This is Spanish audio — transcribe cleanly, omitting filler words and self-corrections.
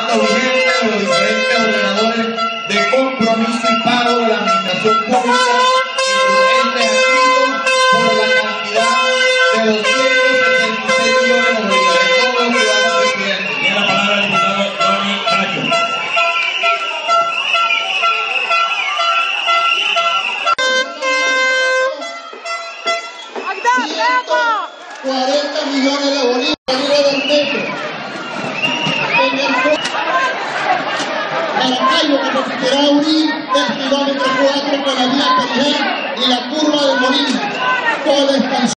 mandato vigente de los diferentes ordenadores de compromiso y pago de la administración pública y sus entes adscritos por la cantidad de 276 millones de bolívares. Todos los ciudadanos presidentes. Tiene la palabra el diputado Johnny Cacho. 40 millones de bolívares del metro. En el Maracaibo, que permitirá unir el kilómetro 4 con la vía Perijá y la curva de Molina. Toda expansión.